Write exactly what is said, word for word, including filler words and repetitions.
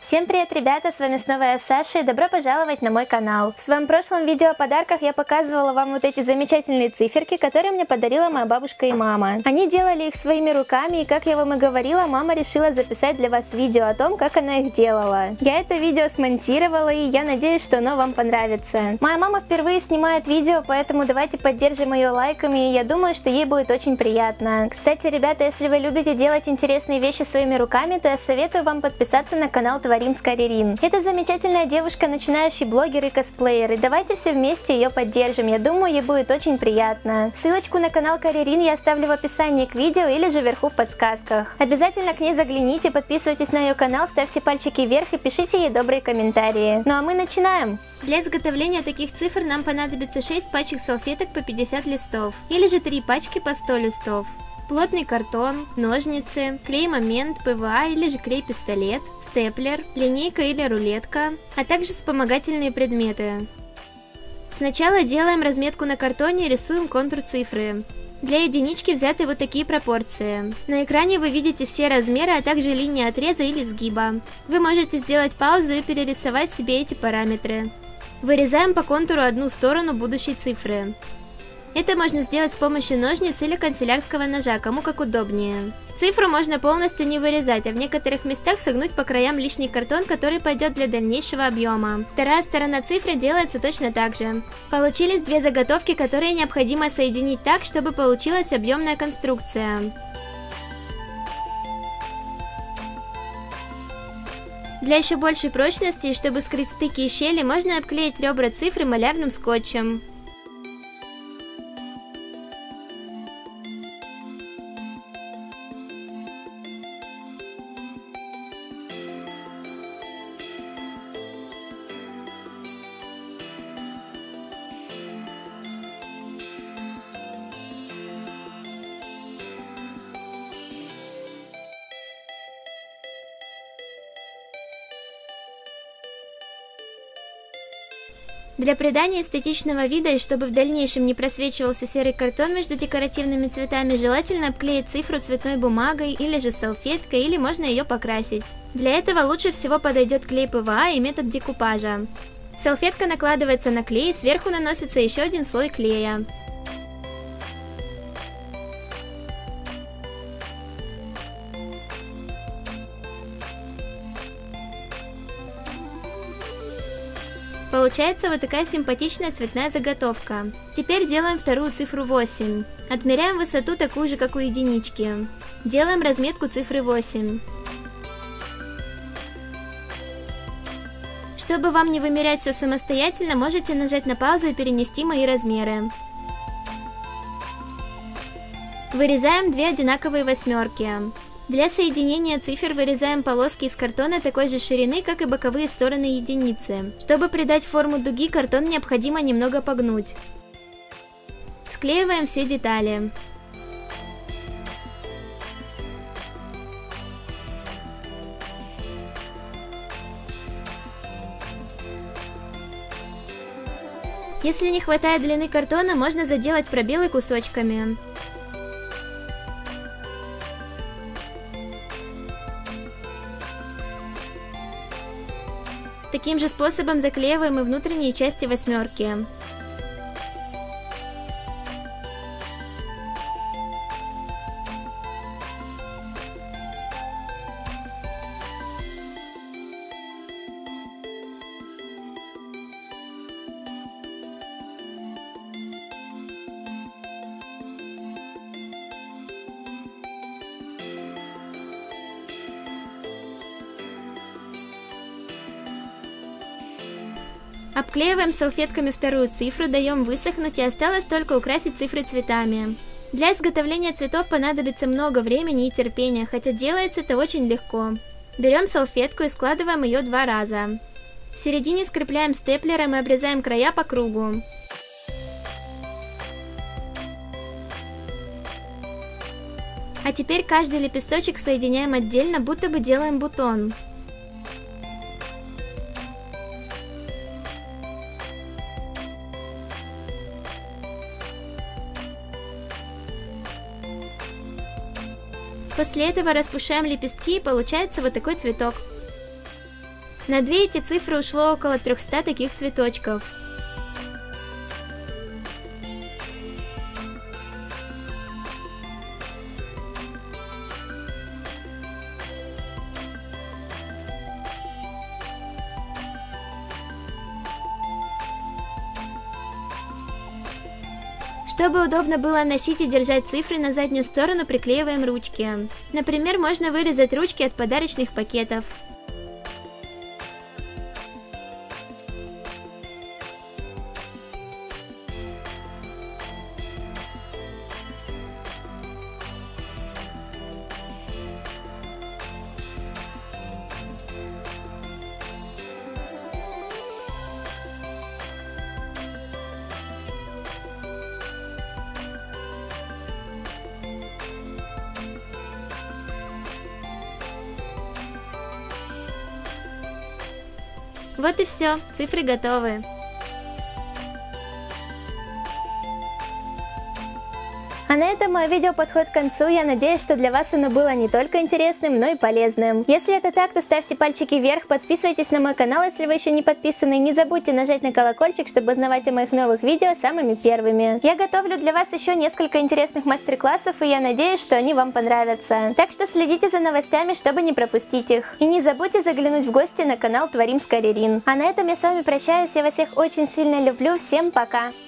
Всем привет, ребята, с вами снова я, Саша, и добро пожаловать на мой канал. В своем прошлом видео о подарках я показывала вам вот эти замечательные циферки, которые мне подарила моя бабушка и мама. Они делали их своими руками, и как я вам и говорила, мама решила записать для вас видео о том, как она их делала. Я это видео смонтировала, и я надеюсь, что оно вам понравится. Моя мама впервые снимает видео, поэтому давайте поддержим ее лайками, и я думаю, что ей будет очень приятно. Кстати, ребята, если вы любите делать интересные вещи своими руками, то я советую вам подписаться на канал Творим с Карерин. Это замечательная девушка, начинающий блогер и косплеер, и давайте все вместе ее поддержим, я думаю, ей будет очень приятно. Ссылочку на канал Карерин я оставлю в описании к видео или же вверху в подсказках. Обязательно к ней загляните, подписывайтесь на ее канал, ставьте пальчики вверх и пишите ей добрые комментарии. Ну а мы начинаем! Для изготовления таких цифр нам понадобится шесть пачек салфеток по пятьдесят листов, или же три пачки по сто листов. Плотный картон, ножницы, клей-момент, ПВА или же клей-пистолет, степлер, линейка или рулетка, а также вспомогательные предметы. Сначала делаем разметку на картоне и рисуем контур цифры. Для единички взяты вот такие пропорции. На экране вы видите все размеры, а также линии отреза или сгиба. Вы можете сделать паузу и перерисовать себе эти параметры. Вырезаем по контуру одну сторону будущей цифры. Это можно сделать с помощью ножниц или канцелярского ножа, кому как удобнее. Цифру можно полностью не вырезать, а в некоторых местах согнуть по краям лишний картон, который пойдет для дальнейшего объема. Вторая сторона цифры делается точно так же. Получились две заготовки, которые необходимо соединить так, чтобы получилась объемная конструкция. Для еще большей прочности, чтобы скрыть стыки и щели, можно обклеить ребра цифры малярным скотчем. Для придания эстетичного вида и чтобы в дальнейшем не просвечивался серый картон между декоративными цветами, желательно обклеить цифру цветной бумагой или же салфеткой, или можно ее покрасить. Для этого лучше всего подойдет клей ПВА и метод декупажа. Салфетка накладывается на клей, сверху наносится еще один слой клея. Получается вот такая симпатичная цветная заготовка. Теперь делаем вторую цифру восемь. Отмеряем высоту такую же, как у единички. Делаем разметку цифры восемь. Чтобы вам не вымерять все самостоятельно, можете нажать на паузу и перенести мои размеры. Вырезаем две одинаковые восьмерки. Для соединения цифр вырезаем полоски из картона такой же ширины, как и боковые стороны единицы. Чтобы придать форму дуги, картон необходимо немного погнуть. Склеиваем все детали. Если не хватает длины картона, можно заделать пробелы кусочками. Таким же способом заклеиваем и внутренние части восьмерки. Обклеиваем салфетками вторую цифру, даем высохнуть, и осталось только украсить цифры цветами. Для изготовления цветов понадобится много времени и терпения, хотя делается это очень легко. Берем салфетку и складываем ее два раза. В середине скрепляем степлером и обрезаем края по кругу. А теперь каждый лепесточек соединяем отдельно, будто бы делаем бутон. После этого распушаем лепестки, и получается вот такой цветок. На две эти цифры ушло около трёхсот таких цветочков. Чтобы удобно было носить и держать цифры, на заднюю сторону приклеиваем ручки. Например, можно вырезать ручки от подарочных пакетов. Вот и все, цифры готовы. А на этом мое видео подходит к концу. Я надеюсь, что для вас оно было не только интересным, но и полезным. Если это так, то ставьте пальчики вверх, подписывайтесь на мой канал, если вы еще не подписаны. Не забудьте нажать на колокольчик, чтобы узнавать о моих новых видео самыми первыми. Я готовлю для вас еще несколько интересных мастер-классов, и я надеюсь, что они вам понравятся. Так что следите за новостями, чтобы не пропустить их. И не забудьте заглянуть в гости на канал Творим с Карерин. А на этом я с вами прощаюсь. Я вас всех очень сильно люблю. Всем пока!